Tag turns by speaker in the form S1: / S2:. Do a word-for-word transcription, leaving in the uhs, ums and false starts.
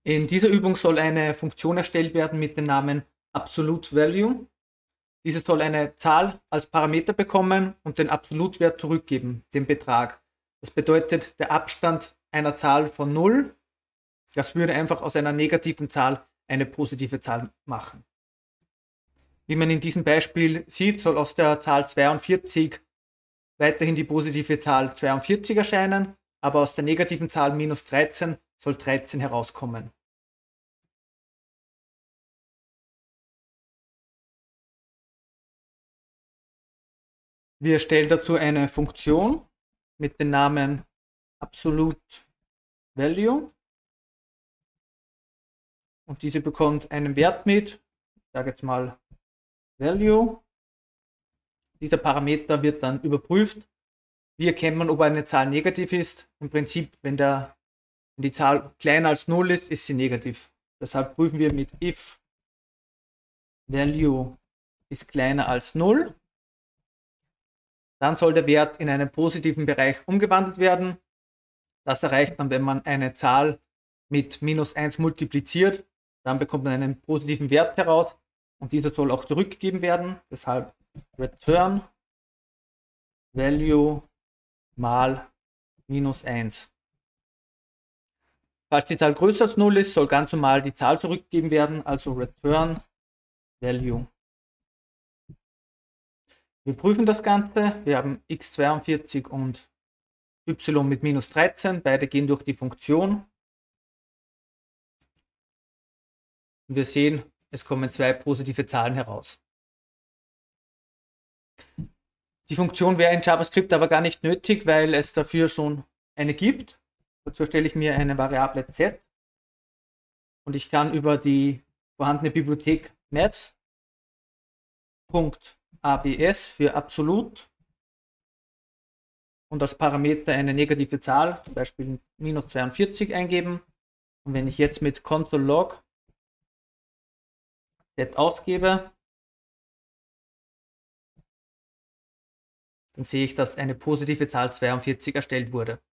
S1: In dieser Übung soll eine Funktion erstellt werden mit dem Namen Absolute Value. Diese soll eine Zahl als Parameter bekommen und den Absolutwert zurückgeben, den Betrag. Das bedeutet, der Abstand einer Zahl von null, das würde einfach aus einer negativen Zahl eine positive Zahl machen. Wie man in diesem Beispiel sieht, soll aus der Zahl zweiundvierzig weiterhin die positive Zahl zweiundvierzig erscheinen, aber aus der negativen Zahl minus dreizehn soll dreizehn herauskommen. Wir erstellen dazu eine Funktion mit dem Namen Absolute Value und diese bekommt einen Wert mit, ich sage jetzt mal Value. Dieser Parameter wird dann überprüft. Wie erkennt man, ob eine Zahl negativ ist? Im Prinzip, wenn, der, wenn die Zahl kleiner als null ist, ist sie negativ. Deshalb prüfen wir mit if Value ist kleiner als null. Dann soll der Wert in einen positiven Bereich umgewandelt werden. Das erreicht man, wenn man eine Zahl mit minus eins multipliziert. Dann bekommt man einen positiven Wert heraus und dieser soll auch zurückgegeben werden. Deshalb return value mal minus eins. Falls die Zahl größer als null ist, soll ganz normal die Zahl zurückgegeben werden, also return value. Wir prüfen das Ganze. Wir haben x zweiundvierzig und y mit minus dreizehn. Beide gehen durch die Funktion. Und wir sehen, es kommen zwei positive Zahlen heraus. Die Funktion wäre in JavaScript aber gar nicht nötig, weil es dafür schon eine gibt. Dazu erstelle ich mir eine Variable z und ich kann über die vorhandene Bibliothek Maths.abs für absolut und als Parameter eine negative Zahl, zum Beispiel minus zweiundvierzig eingeben. Und wenn ich jetzt mit console.log z ausgebe, dann sehe ich, dass eine positive Zahl zweiundvierzig erstellt wurde.